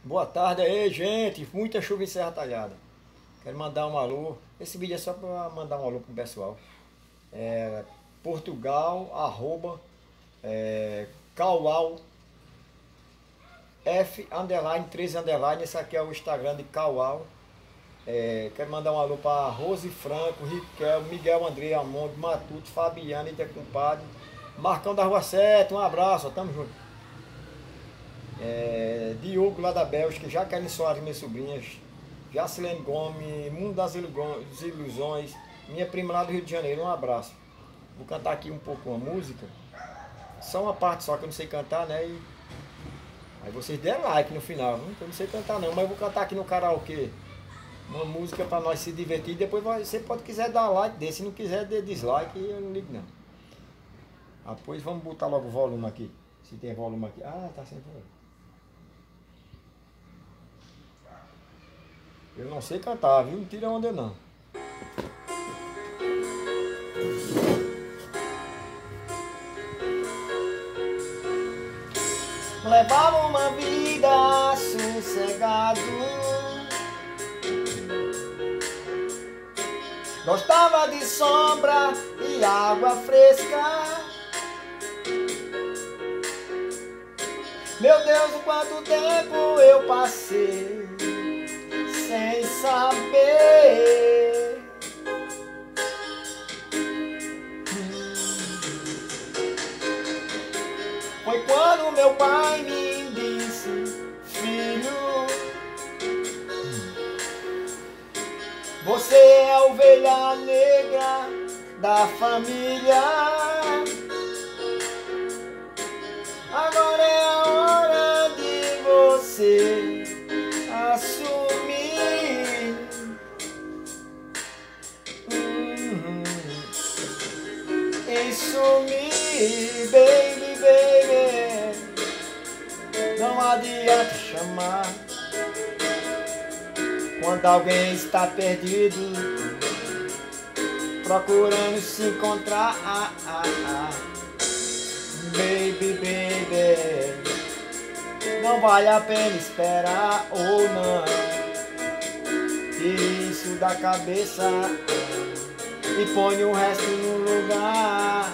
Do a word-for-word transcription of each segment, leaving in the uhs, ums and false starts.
Boa tarde aí, gente. Muita chuva em Serra Talhada. Quero mandar um alô. Esse vídeo é só para mandar um alô pro pessoal. É, Portugal, arroba, é, Caual, F, underline, três underline. Esse aqui é o Instagram de Caual. É, quero mandar um alô para Rose Franco, Riquel, Miguel André, Amonde, Matuto, Fabiana, Itacumpadre, Marcão da Rua sete. Um abraço, ó, tamo junto. É, Diogo lá da Bélgica, Jaqueline Soares, minhas sobrinhas, Jacilene Gomes, Mundo das Ilusões, minha prima lá do Rio de Janeiro, um abraço. Vou cantar aqui um pouco uma música, só uma parte só que eu não sei cantar, né? E aí vocês deram like no final, viu? Eu não sei cantar não, mas eu vou cantar aqui no karaokê uma música para nós se divertir. Depois você pode quiser dar like desse, se não quiser dê dislike, eu não ligo não. Ah, pois vamos botar logo o volume aqui, se tem volume aqui. Ah, tá sem volume. Eu não sei cantar, viu? Não tira onda não. Levava uma vida sossegado, gostava de sombra e água fresca. Meu Deus, quanto tempo eu passei sem saber. Foi quando meu pai me disse: filho, você é a ovelha negra da família. Agora é a hora de você assumir. Uhum. Assumir, baby, baby. Não adianta chamar quando alguém está perdido, procurando se encontrar. Ah, ah, ah. Baby, baby, não vale a pena esperar ou não. Tire isso da cabeça e põe o resto no lugar.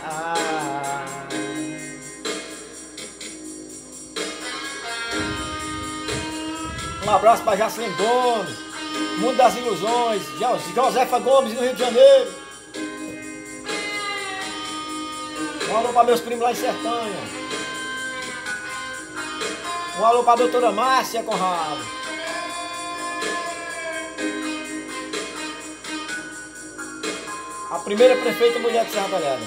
Um abraço para Jacilene Gomes, Mundo das Ilusões, Josefa Gomes no Rio de Janeiro. Um alô para meus primos lá em Sertânia. Um alô para a doutora Márcia Conrado. A primeira prefeita mulher de Serra Talhada.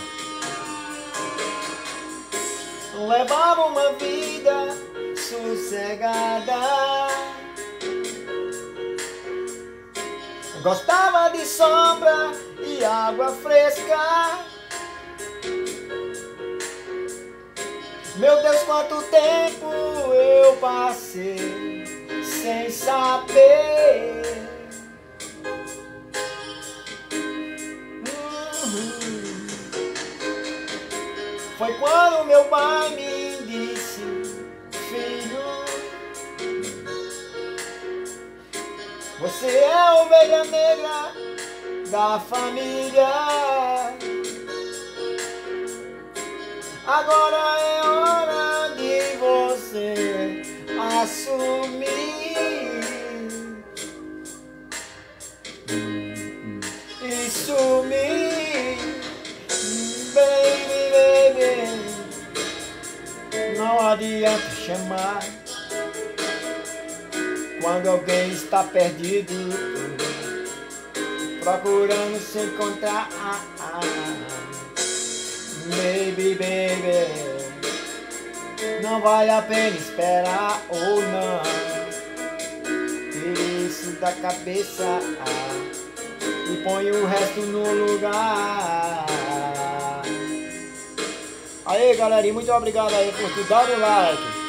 Levava uma vida sossegada, gostava de sombra e água fresca. Meu Deus, quanto tempo eu passei sem saber. Uhum. Foi quando meu pai me disse: filho, você é a ovelha negra da família. Agora é hora de você assumir. E sumir, baby, baby. Não adianta chamar quando alguém está perdido, procurando se encontrar. Ah, ah. Baby, baby, não vale a pena esperar ou não. Tire isso da cabeça e põe o resto no lugar. Aí, galerinha, muito obrigado aí por tudo. Dá o like.